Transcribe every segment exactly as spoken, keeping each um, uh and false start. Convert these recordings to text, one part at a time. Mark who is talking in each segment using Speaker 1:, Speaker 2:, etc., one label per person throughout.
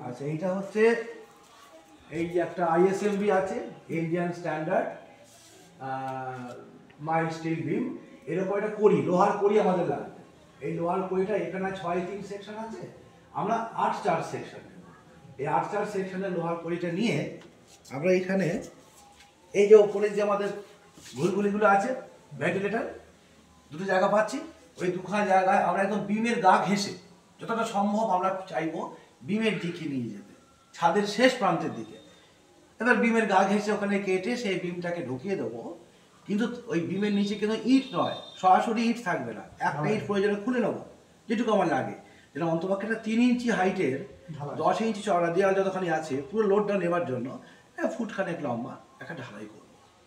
Speaker 1: আচ্ছা, এইটা হচ্ছে এই যে একটা আইএসএমবি আছে, Indian standard mild steel beam. এরকম একটা কড়ি, লোহার কড়ি আমাদের লাগবে। এই লোহার কড়িটা এখানে ছয় তিন সেকশন আছে, আমরা আট চার সেকশন। এই আট চার সেকশনের লোহার কড়িটা নিয়ে আমরা এখানে এই যে ওপরে যে আমাদের ঘুলঘুলিগুলো আছে, ভেন্টিলেটার দুটো জায়গা পাচ্ছি, ওই দুখানা জায়গায় আমরা একদম বিমের গা ঘেঁষে যতটা সম্ভব আমরা চাইবো বিমের দিকে নিয়ে যেতে, ছাদের শেষ প্রান্তের দিকে। এবার বিমের গা ঘেঁষে ওখানে কেটে সেই বিমটাকে ঢুকিয়ে দেবো, কিন্তু ওই বিমের নিচে কিন্তু ইট নয়, সরাসরি ইট থাকবে না, একটা ইট প্রয়োজনে খুলে নেবো যেটুকু আমার লাগে। যেটা অন্তপক্ষে একটা তিন ইঞ্চি হাইটের দশ ইঞ্চি চওড়া দেওয়াল যতখানি আছে, পুরো লোডটা নেবার জন্য ফুটখানেক লম্বা একটা ঢালাই করবো।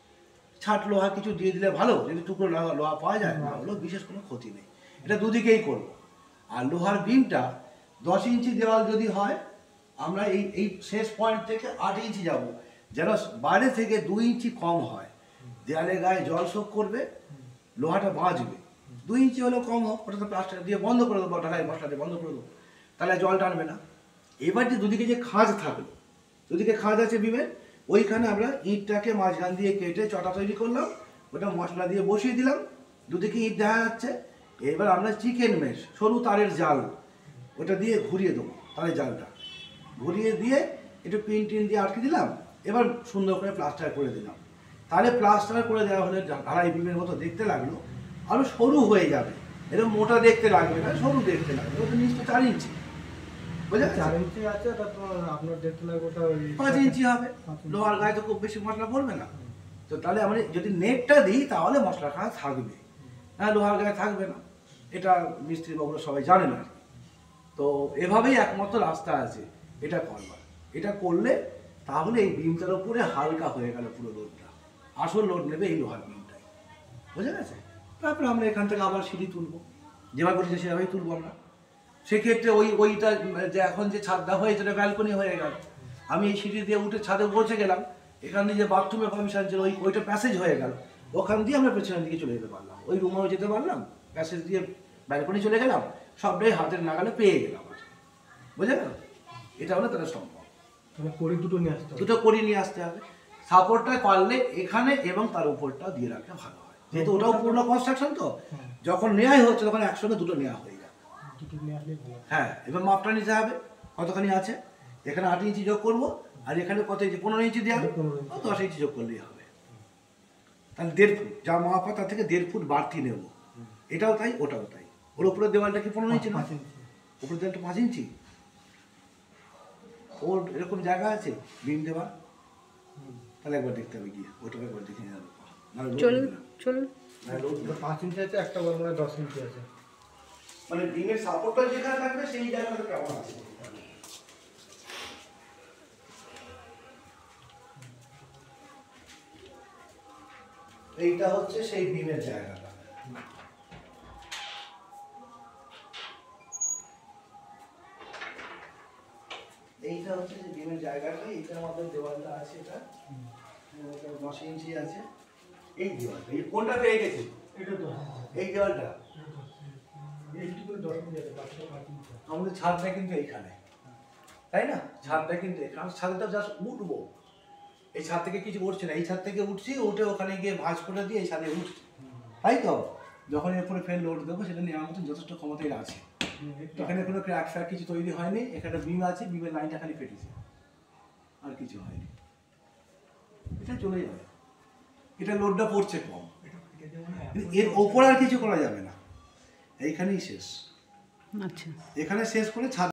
Speaker 1: ছাট লোহা কিছু দিয়ে দিলে ভালো, যদি টুকরো লোহা লোহা পাওয়া যায় না হলেও বিশেষ কোনো ক্ষতি নেই। এটা দুদিকেই করবো। আর লোহার বিমটা দশ ইঞ্চি দেওয়াল যদি হয়, আমরা এই এই শেষ পয়েন্ট থেকে আট ইঞ্চি যাব, যেন বাইরে থেকে দুই ইঞ্চি কম হয়। দেয়ালে গায়ে জল শোক করবে, লোহাটা বাঁচবে। দুই ইঞ্চি হলেও কম হোক, ওটা তো প্লাস্টার দিয়ে বন্ধ করে দেবো, ঢালাই মশলা দিয়ে বন্ধ করে দেবো, তাহলে জল টানবে না। এবার যে দুদিকে যে খাঁজ থাকলো, দুদিকে খাঁজ আছে বিমের, ওইখানে আমরা ইঁটটাকে মাঝখান দিয়ে কেটে চটা তৈরি করলাম, ওটা মশলা দিয়ে বসিয়ে দিলাম, দুদিকে ইঁট দেখা যাচ্ছে। এবার আমরা চিকেন মেশ সরু তারের জাল ওটা দিয়ে ঘুরিয়ে দেবো, তারের জালটা ঘুরিয়ে দিয়ে একটু পিন টিন দিয়ে আটকে দিলাম। এবার সুন্দর করে প্লাস্টার করে দিলাম। তাহলে প্লাস্টার করে দেওয়া হলে ঢালাই বিমের মতো দেখতে লাগলো, আরও সরু হয়ে যাবে, এরকম মোটা দেখতে লাগবে না, সরু দেখতে লাগবে। ওটা নিশ্চয় চার ইঞ্চি, বুঝলেন?
Speaker 2: চার ইঞ্চি আছে, তারপর আপনার দেখতে লাগবে ওটা
Speaker 1: পাঁচ ইঞ্চি হবে। লোহার গায়ে তো খুব বেশি মশলা পড়বে না, তো তাহলে আমরা যদি নেটটা দিই তাহলে মশলাটা থাকবে, হ্যাঁ লোহার গায়ে থাকবে না। এটা মিস্ত্রি বাবুরা সবাই জানেন আর কি। তো এভাবেই একমাত্র রাস্তা আছে এটা করবার। এটা করলে তাহলে এই বিমটার উপরে হালকা হয়ে গেল পুরো লোডটা, আসল লোড নেবে এই লোহার বিমটাই, বুঝে গেছে? তারপরে আমরা এখান থেকে আবার সিঁড়ি তুলবো, যেভাবে করেছি সেভাবেই তুলবো আমরা। সেক্ষেত্রে ওই ওইটা যে এখন যে ছাদটা হয়েছে ওটা ব্যালকনি হয়ে গেল, আমি এই সিঁড়ি দিয়ে উঠে ছাদে পৌঁছে গেলাম, এখানে যে বাথরুমের পারমিশন ছিল ওই ওইটা প্যাসেজ হয়ে গেল, ওখান দিয়ে আমরা পেছনের দিকে চলে যেতে পারলাম, ওই রুমেও যেতে পারলাম, প্যাসেজ দিয়ে ব্যালকনি চলে গেলাম, সবটাই হাতের নাগালে পেয়ে গেলাম, বুঝে গেল? এটা হলে তাহলে সম্ভব।
Speaker 2: কড়ি দুটো নিয়ে আসতে হবে,
Speaker 1: দুটো কড়ি নিয়ে আসতে হবে। সাপোর্টটা পারলে এখানে এবং তার উপরটা দিয়ে রাখলে ভালো হয়, যেহেতু ওটাও পুরোনো কনস্ট্রাকশন, তো যখন নেওয়াই হচ্ছে তখন একসঙ্গে দুটো নেওয়া হয়ে যাবে। হ্যাঁ, এবার মাপটা নিতে হবে কতখানি আছে। এখানে আট ইঞ্চি যোগ করবো, আর এখানে কত ইঞ্চি, পনেরো ইঞ্চি দেওয়া হবে, দশ ইঞ্চি যোগ করলেই হবে। তাহলে দেড় ফুট যা মাপ হয় তার থেকে দেড় ফুট বাড়তি নেব। এটাও তাই, ওটাও তাই। ওর উপরের দেওয়ালটা কি পনেরো ইঞ্চি না? উপরের দেওয়ালটা পাঁচ ইঞ্চি। ওর এরকম জায়গা আছে বিম দেওয়া, তাহলে একবার দেখতে হবে গিয়ে, ওটাকে একবার দেখে নিয়ে যাবো।
Speaker 3: চলুন চলুন।
Speaker 2: পাঁচ ইঞ্চি আছে, একটা বড় মানে দশ ইঞ্চি আছে,
Speaker 1: মানে বিমের সাপোর্টটা যেখানে থাকবে সেই জায়গাটা কেমন আছে। এইটা হচ্ছে সেই বিমের জায়গাটা। এইটা হচ্ছে যে বিমের জায়গাটা, এইটা আমাদের দেওয়ালটা আছে, এটা দশ ইঞ্চি আছে। এই দেওয়ালটা, এই কোনটা পেয়ে গেছি?
Speaker 2: এটা তো
Speaker 1: এই দেওয়ালটা
Speaker 2: এইটুকু দশ ইঞ্চি আছে, বাকিটা পাঁচ ইঞ্চি।
Speaker 1: আমাদের ছাদটা কিন্তু এইখানে, তাই না? ছাদটা কিন্তু এখানে, ছাদটা জাস্ট উঠবো, এই ছাদ থেকে কিছু উঠছে না, এই ছাদ থেকে উঠছি, উঠে ওখানে গিয়ে ভাঁজ করে দিয়ে এই ছাদে উঠছি, তাই তো? যখন এরপরে ফের লোড দেবো সেটা নেওয়ার মতন যথেষ্ট ক্ষমতাই আছে। এখানে কোনো ক্র্যাক ফ্র্যাক কিছু তৈরি হয়নি, এখানে বিম আছে, বিমের লাইনটা খালি ফেটেছে, আর কিছু হয়নি। এটা চলে যাবে, এটা লোডটা পড়ছে কম, এর ওপর আর কিছু করা যাবে না, এইখানেই শেষ।
Speaker 3: আচ্ছা,
Speaker 1: এখানে শেষ করে ছাদ